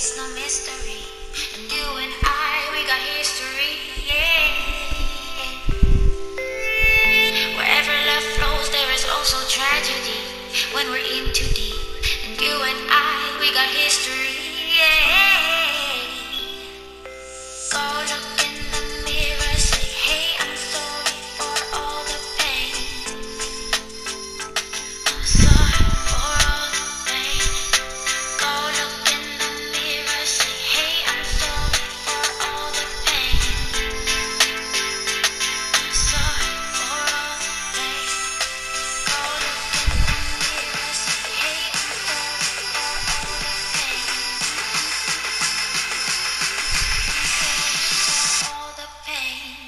it's no mystery. And you and I, we got history, yeah. Wherever love flows, there is also tragedy when we're in too deep. And you and I, we got history, yeah. Go look in the mirror, say, hey, I'm sorry for all the pain. I'm sorry for all the pain. Go look in the mirror, say, hey, I'm sorry for all the pain. I'm sorry for all the pain. Go look in the mirror, say, hey, I'm sorry for all the pain. All the pain.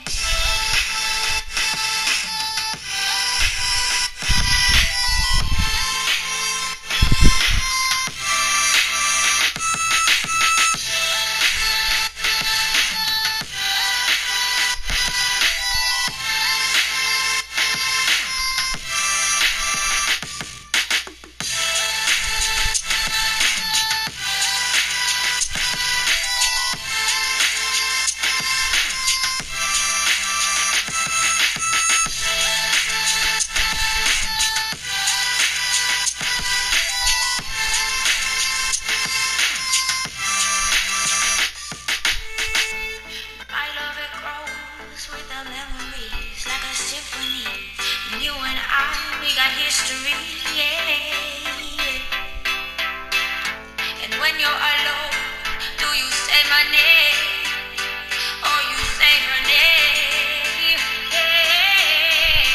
My love, it grows with the memories like a symphony. And you and I, we got history, yeah. And when you're alone, do you say my name or you say her name? Yeah.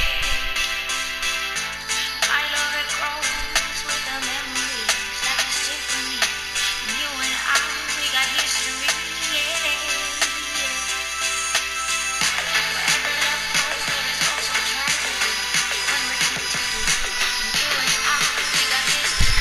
My love, it grows with the memories like a symphony. And you and I, we got history, yeah. Wherever love goes, there is also tragedy when we're in too deep. And you and I, we got history,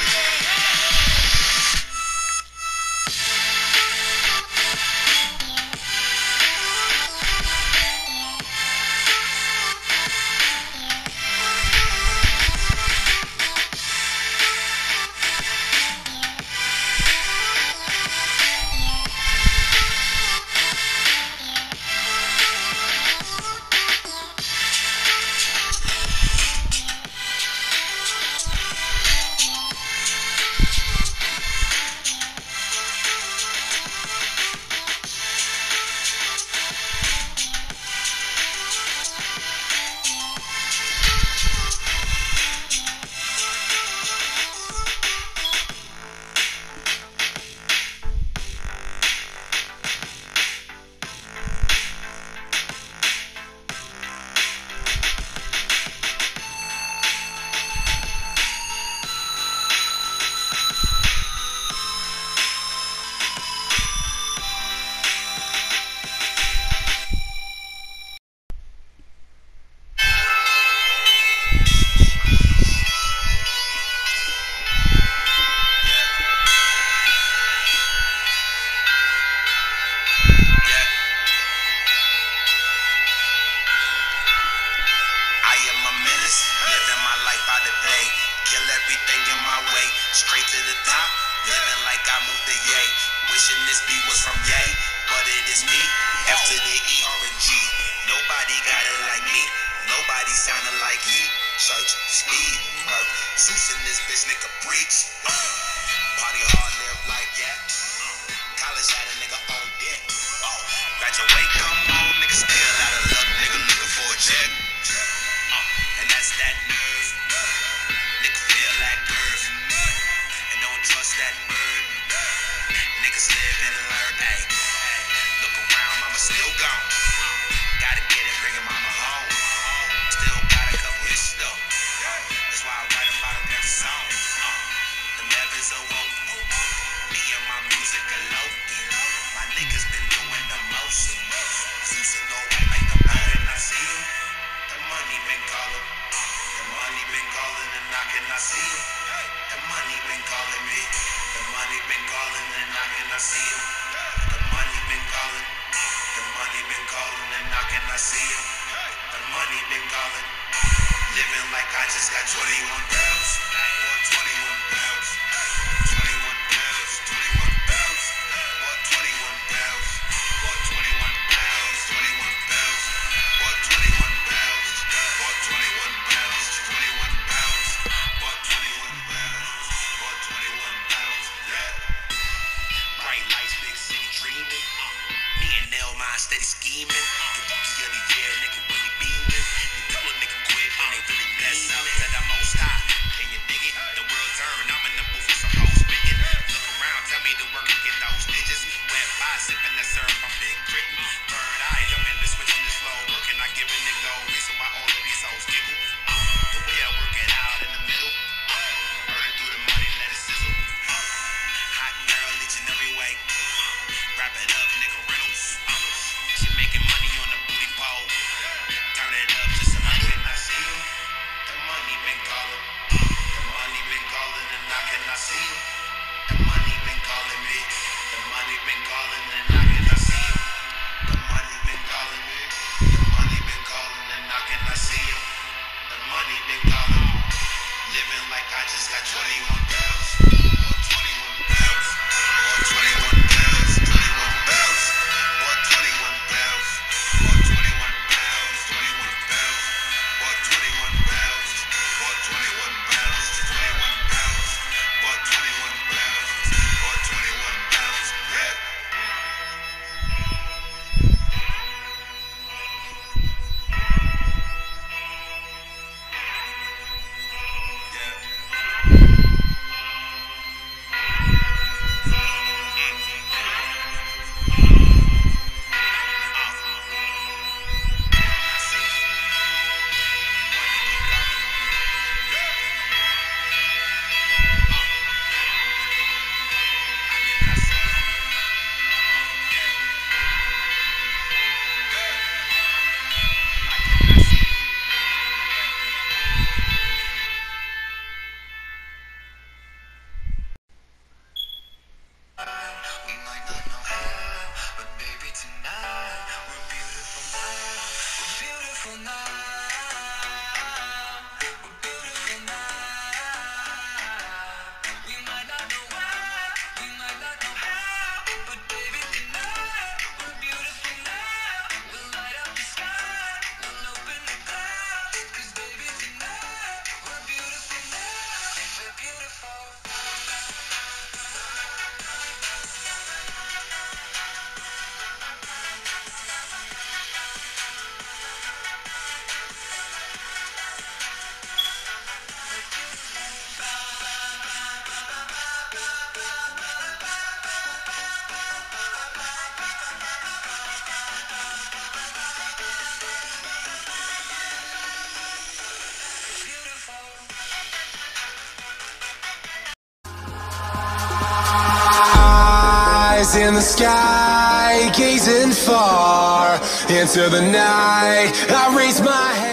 I am a menace, living my life by the day. Kill everything in my way, straight to the top. Living like I moved the yay. Wishing this beat was from yay, but it is me. F to the E, R and G. Nobody got it like me. Nobody sounding like he. Search, speed, work. Zeus in this bitch, nigga preach. Party hard, live life, yeah. College had a nigga on deck. Graduate, come on, nigga still out of luck, nigga looking for a check. And that's that nerve. Nigga feel like nerve. And don't trust that bird. Niggas live and learn. Ay, look around, mama still gone. Gotta get it, bring mama home. Still got a couple hits though. That's why I write about them every song. The levels are woke. Me and my music are low. My niggas been doing the most. Zeus and no way make the better, and I see you. The money been calling. The money been calling and knocking, I see you. The money been calling me. The money been calling and knocking, I see you. The money been calling. The money been calling and knocking, I see you. The money been calling. Living like I just got 21 bells. Or 21 bells. 21 bells. 21 bells. mind steady scheming. The rookie of the year, nigga really beaming. You tell a nigga quit when they really bless up. Said I'm most high. Can you dig it? The world turn. I'm in the booth with some hoes spitting. Look around, tell me to work and get those digits. Wet by sipping that syrup, I'm big gritting. Third eye, I'm in the switching this slow working. I give a nigga a reason why all of these hoes giggle. The way I work it out in the middle. Burning through the money, let it sizzle. Hot girl, each and every way. Wrap it up, nigga Reynolds. She making money on the booty pole. Turn it up just a little bit. I see you. The money been calling. The money been calling and knocking. I see you. The money been calling me. The money been calling and knocking. I see you. The money been calling me. The money been calling and knocking. I see you. The money been calling. Living like I just got 21 bells. Or 21 bells. Or 21 bells. 21 bells. Or 21 bells. Or 21 bells. 21 bells. Or 21 bells. Or 21 bells. 21 bells. Or 21 bells. Or 21 bells. Yeah. We might not know how, but baby tonight we're beautiful now. We're beautiful now. We're beautiful now. We might not know why, we might not know how, but baby tonight we're beautiful now. We'll light up the sky, we'll open the clouds, 'cause baby tonight we're beautiful now. We're beautiful. Eyes in the sky, gazing far into the night. I raise my head.